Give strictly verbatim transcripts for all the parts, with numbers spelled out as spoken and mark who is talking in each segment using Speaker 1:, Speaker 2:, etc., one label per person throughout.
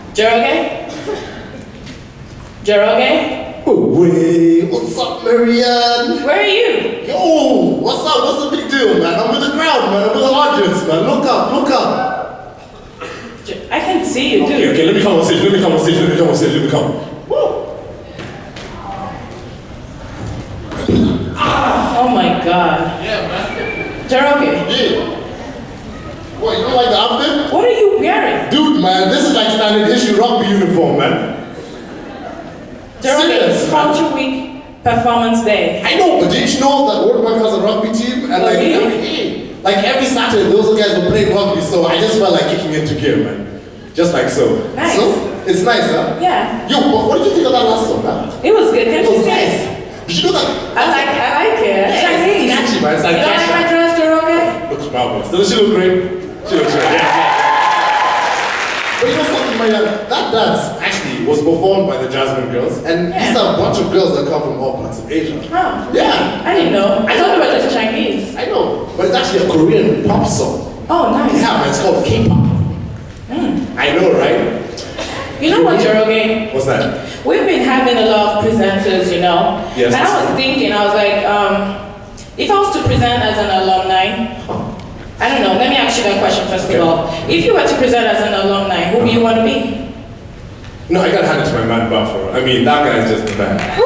Speaker 1: Jeroge? Jeroge?
Speaker 2: Oh, wait, what's up, Marianne?
Speaker 1: Where are you?
Speaker 2: Yo, what's up? What's the big deal, man? I'm with the crowd, man. I'm with the audience, man. Look up, look up.
Speaker 1: I can see you, dude.
Speaker 2: Okay, okay, let me come on stage, let me come on stage, let me come on stage, let me come. Woo!
Speaker 1: Oh my god.
Speaker 2: Yeah, man.
Speaker 1: Jeroge?
Speaker 2: Yeah. What, you don't like the outfit?
Speaker 1: What are you wearing?
Speaker 2: Dude, man, this is like standard issue rugby uniform, man.
Speaker 1: Jeroge, it's Culture Week Performance Day.
Speaker 2: I know, but did you know that Wordmark has a rugby team? And
Speaker 1: Oh,
Speaker 2: like,
Speaker 1: really?
Speaker 2: every, like every Saturday, those guys were playing rugby, so I just felt like kicking into gear, man. Just like so.
Speaker 1: Nice.
Speaker 2: So, it's nice, huh?
Speaker 1: Yeah.
Speaker 2: Yo, what, what did you think of that last song, man?
Speaker 1: It was good. Can
Speaker 2: It
Speaker 1: you
Speaker 2: was
Speaker 1: see
Speaker 2: nice.
Speaker 1: it?
Speaker 2: Did you know that?
Speaker 1: I like I like it.
Speaker 2: Yeah,
Speaker 1: Chinese.
Speaker 2: it's catchy, man. It's like
Speaker 1: You don't like my
Speaker 2: catchy.
Speaker 1: dress, Jeroge?
Speaker 2: Looks marvelous. Doesn't she look great? She looks great, yeah. But you know something, Marianne? That dance actually was performed by the Jasmine Girls, and
Speaker 1: Yeah.
Speaker 2: these are a bunch of girls that come from all parts of Asia.
Speaker 1: Oh.
Speaker 2: Yeah.
Speaker 1: I didn't know. I thought it was just Chinese.
Speaker 2: I know, but it's actually a Korean pop song.
Speaker 1: Oh, nice.
Speaker 2: Yeah, man, it's called K-pop.
Speaker 1: Mm.
Speaker 2: I know, right?
Speaker 1: You know what, Jeroge?
Speaker 2: What's that?
Speaker 1: We've been having a lot of presenters, you know.
Speaker 2: Yes,
Speaker 1: and I
Speaker 2: that's
Speaker 1: was
Speaker 2: right.
Speaker 1: thinking, I was like, um, if I was to present as an alumni, I don't know, let me ask you that question first
Speaker 2: Okay.
Speaker 1: of all. If you were to present as an alumni, who do you want to be?
Speaker 2: No, I gotta hand it to my man Buffalo. I mean, that guy is just the man.
Speaker 1: Who?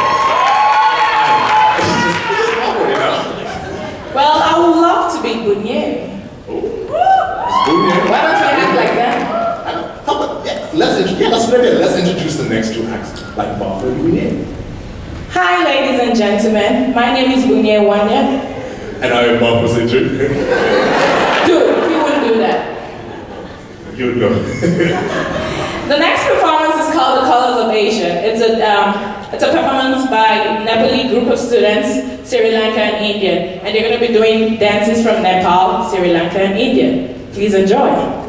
Speaker 2: It's just, it's just awkward, you know?
Speaker 1: Well, I would love to be Bunye. Why don't you act like that?
Speaker 2: How about, yeah, let's, int- yeah, that's maybe let's introduce the next two acts, like Buffalo and Bunye.
Speaker 1: Hi, ladies and gentlemen. My name is Bunye Wanya.
Speaker 2: And I am Buffalo Century.
Speaker 1: Dude, we wouldn't do that.
Speaker 2: You know.
Speaker 1: The next performance is called The Colors of Asia. It's a, um, it's a performance by Nepali group of students, Sri Lanka and India. And they're going to be doing dances from Nepal, Sri Lanka and India. Please enjoy.